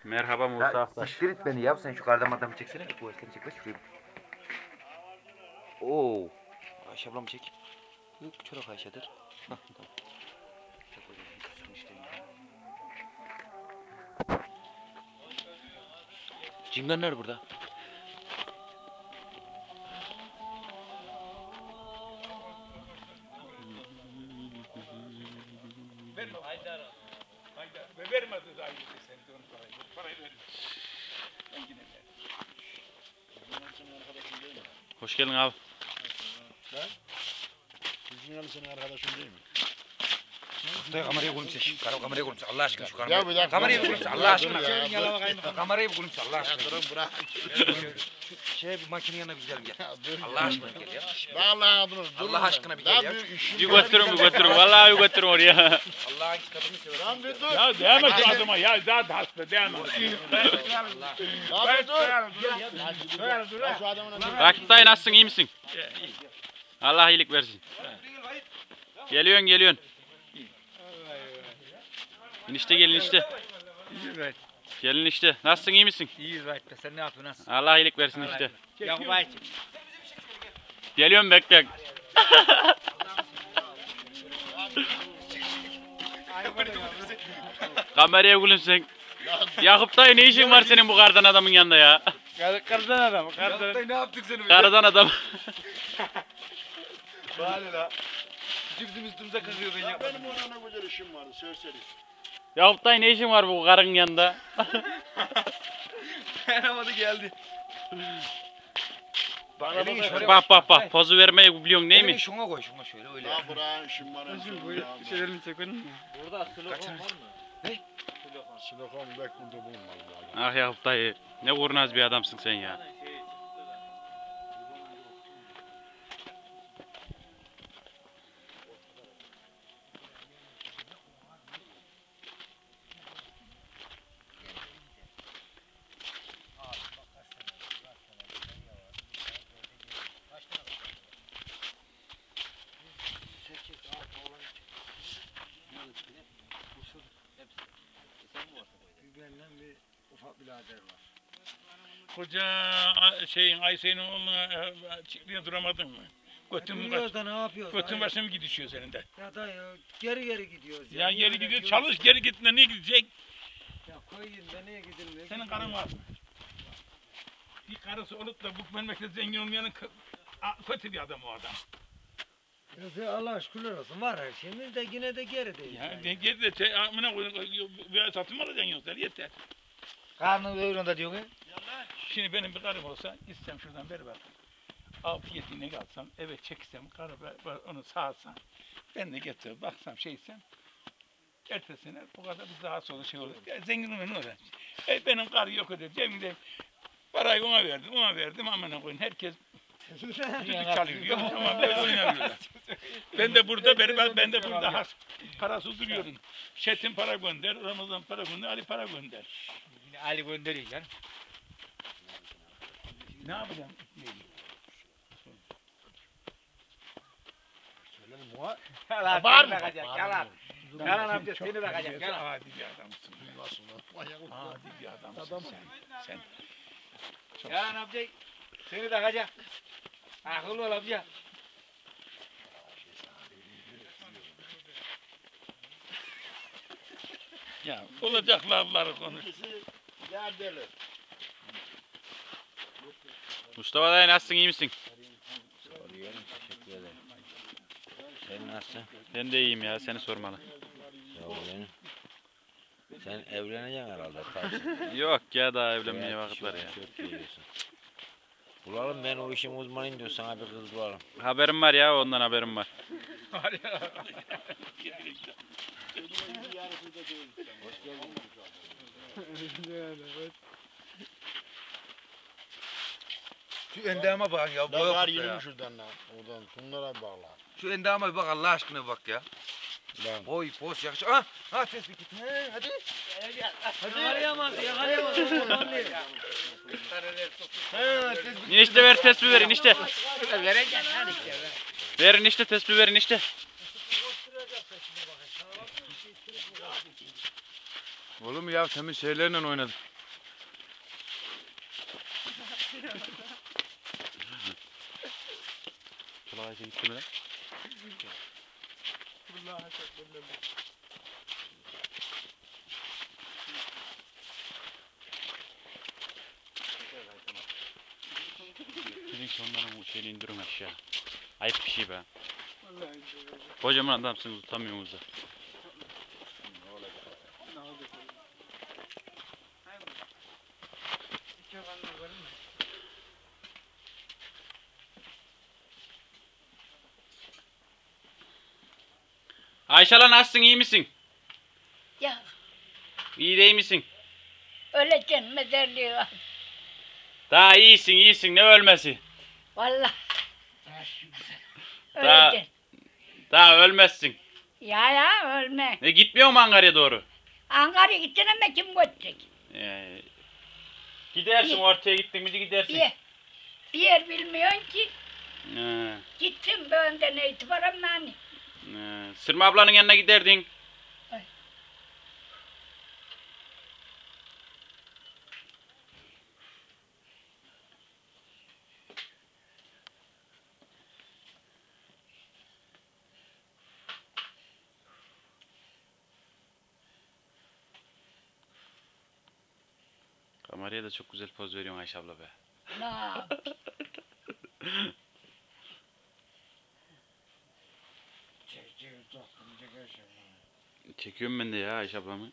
Merhaba Musa Ya Aktaş. siktir et beni ya. Sen şu kardan adamı çeksene. Bu esleri çek. Şuraya bak. Oo. Ayşe ablamı çek. Yok çorak Ayşe'dir. Hah tamam. Çek hocam. Kusun işte ya. Cingan nerede burada? Verme Haydar. Haydar. Vermedi daha iyi sen de onu parayı. Parayı ver. Ben yine ver. Hoş geldin abi. Bizim senin arkadaşın değil mi? Kutay kamerayı koyayım sen. Kamerayı koyayım Allah aşkına şu Ya kamerayı. bir dakika. Kamerayı koyayım sen Allah aşkına. Ya, Kamerayı koyayım sen Allah Ya aşkına. durun bırak. Şu bir makinenin yanına bir gidelim gel. Ya dur Allah ya. aşkına gel ya. Vallahi durun. Allah aşkına bir gel ya. Bir götürün Vallahi bir götürün oraya. Allah'ın kitabını seversen. Lan bir dur. Ya devam et adıma ya. Zaten hasta devam et. Lan bir dur. Ya şu adamın önüne. Rakip dayı nasılsın iyi misin? Allah iyilik versin. Geliyorsun. İnişte gelin işte. Gelin işte. Nasılsın iyi misin? İyiyiz Vahit be, sen ne yapıyorsun, nasılsın? Allah iyilik versin işte. Ya Vahit. Geliyorum bekle. Kameraya gülümsen. Yakup dayı ne işin var senin bu kardan adamın yanında ya? Kardan adam, kardan. Ne yaptık seni? Kardan adam. Bari la. Bizim üstümüze kızıyor ben ya. Benim ona güzel işim vardı. Sörseri. Yakup dayı ne işin var bu karın yanında? Dayanamadı geldi. Bak pozu vermeyi biliyorsun değil mi? Elini şuna koy şöyle öyle. Ya bırak işim var. Şeylerini çekelim mi? Burada silikon var mı? Ne? Silikon bek burada bulunmaz. Ah Yakup dayı ne kurnaz bir adamsın sen ya. Benden bir ufak birader var. Koca şeyin Ayşe'nin oğluna çiftliğe duramadın mı? Duruyoruz da ne yapıyoruz? Götün başına mı gidişiyor senin de? Ya dayı geri gidiyoruz. Ya Niye geri öyle gidiyor. diyoruz? Çalış geri gittiğinde niye gidecek? Ya koyun da niye gidilmiyor? Senin karın var mı? Bir karısı olup da bu memlekette zengin olmayanın kötü bir adam o adam. Ya Allah şükürler olsun var her şeyimiz de yine de gerideyiz. Ya geri de amına koyun bir satım alacaksın yoksa yeter. Karnını doyurun diyor ki. Şimdi benim bir karım olsa gitsem şuradan beri bak. 6-7 inek alsam eve çeksem karı onu sağsam ben de getirip baksam şeysem ertesine bu kadar bir daha sonra şey olur. Ya zenginim ne olur? Benim karı yok öyle cebimde parayı ona verdim amına koyun herkes düdük çalıyor diyor ama böyle oynamıyorlar. Ben de burada parasız duruyorum. Çetin para gönder, Ramazan para gönder, Ali para gönder. Yine Ali gönderiyor canım. Ne yapacağım? Yalan Var seni mı? bakacak, Var yalan. mı? Yalan amca seni bakacak, yalan. Adi bir adamsın. Adi bir adamsın sen. Çok Yalan amca seni bakacak. Akıllı ol amca. ya olacak lafları konuş. Ya deli. Mustafa dayı nasılsın iyi misin? Soruyorum, teşekkür ederim. Sen nasılsın? Ben de iyiyim ya seni sormalı. Sağ ol benim. Sen evleneceksin herhalde tabii. Yok ya daha evlenmeye vakit var ya. Çok iyi diyorsun. Bulalım ben o işin uzmanıyım diyor sana bir kız bulalım. Haberim var ya ondan haberim var. Şu endama bak ya. Ya Boya var kutu ya. yürümüş şuradan lan. Oradan bunlara bağla. Şu endama bir bak Allah aşkına bak ya. Lan. Boy poz yakışıyor. Ha tespih git. Hadi. Yakalayamadı, yakalayamadı. İnişte ver tespih verin işte. Vereceksin hadi işte. Verin işte tespih verin işte. Oğlum ya temin şeylerle oynadık. Çolak Ayşe gitti mi lan? Dedin ki onların şeyini indirin aşağı. Ayıp bir şey be. Kocaman adamsınız utanmıyorsunuz da. Ayşe lan nasılsın iyi misin? Ya İyi değil misin? öleceksin mezarlığı var. Daha iyisin ne ölmesi? Vallahi. Daha- Öleceksin. Daha ölmezsin. Ya ölme. Gitmiyor mu Ankara'ya doğru? Ankara'ya gittin ama kim götürecek? Gidersin ortaya gittin mi gidersin. Bir yer bilmiyorsun ki. Ee, Gittim benden itibaren yani. Sırma ablanın yanına giderdin. Ay. Kameraya da çok güzel poz veriyorsun Ayşe abla be. Ne yap? Çekiyorum ben de ya Ayşe ablamı.